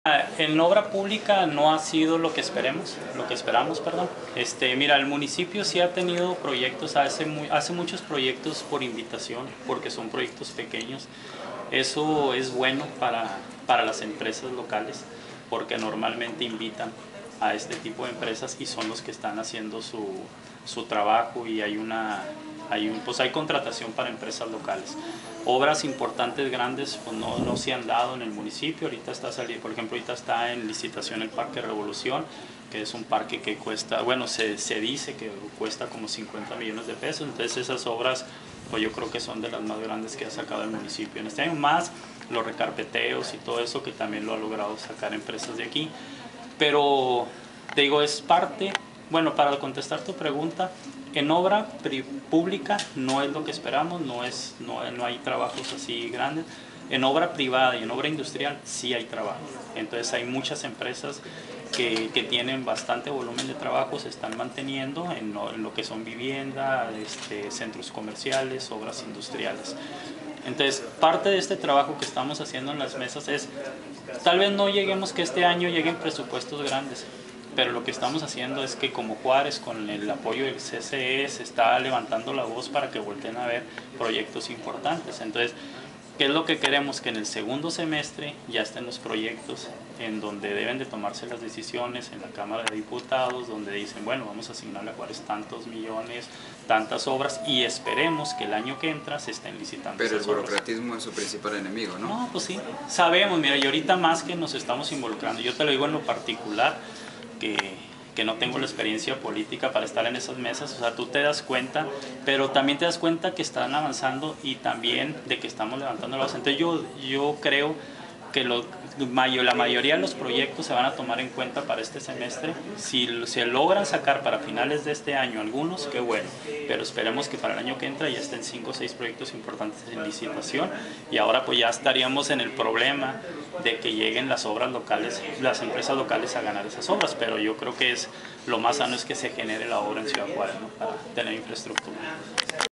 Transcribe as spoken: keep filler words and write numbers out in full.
En obra pública no ha sido lo que esperemos, lo que esperamos, perdón. Este, mira, el municipio sí ha tenido proyectos, hace, muy, hace muchos proyectos por invitación, porque son proyectos pequeños. Eso es bueno para, para las empresas locales, porque normalmente invitan a este tipo de empresas y son los que están haciendo su, su trabajo y hay una... Hay, un, pues hay contratación para empresas locales. Obras importantes, grandes, pues no, no se han dado en el municipio. Ahorita está saliendo, por ejemplo, ahorita está en licitación el Parque Revolución, que es un parque que cuesta, bueno, se, se dice que cuesta como cincuenta millones de pesos. Entonces esas obras, pues yo creo que son de las más grandes que ha sacado el municipio en este año, más los recarpeteos y todo eso que también lo ha logrado sacar empresas de aquí. Pero, te digo, es parte, bueno, para contestar tu pregunta, en obra pública no es lo que esperamos, no, es, no, no hay trabajos así grandes. En obra privada y en obra industrial sí hay trabajo. Entonces hay muchas empresas que, que tienen bastante volumen de trabajo, se están manteniendo en lo, en lo que son vivienda, este, centros comerciales, obras industriales. Entonces, parte de este trabajo que estamos haciendo en las mesas es, tal vez no lleguemos que este año lleguen presupuestos grandes, pero lo que estamos haciendo es que como Juárez, con el apoyo del C C E, se está levantando la voz para que volteen a ver proyectos importantes. Entonces, ¿qué es lo que queremos? Que en el segundo semestre ya estén los proyectos en donde deben de tomarse las decisiones en la Cámara de Diputados, donde dicen, bueno, vamos a asignarle a Juárez tantos millones, tantas obras, y esperemos que el año que entra se estén licitando. Pero el esas obras. burocratismo es su principal enemigo, ¿no? No, pues sí, sabemos, mira, y ahorita más que nos estamos involucrando, yo te lo digo en lo particular, que, que no tengo la experiencia política para estar en esas mesas, o sea, tú te das cuenta, pero también te das cuenta que están avanzando y también de que estamos levantando la voz. Entonces yo, yo creo que lo, la mayoría de los proyectos se van a tomar en cuenta para este semestre. Si se logran sacar para finales de este año algunos, qué bueno, pero esperemos que para el año que entra ya estén cinco o seis proyectos importantes en licitación y ahora pues ya estaríamos en el problema de que lleguen las obras locales, las empresas locales a ganar esas obras, pero yo creo que es lo más sano es que se genere la obra en Ciudad Juárez, ¿no? Para tener infraestructura.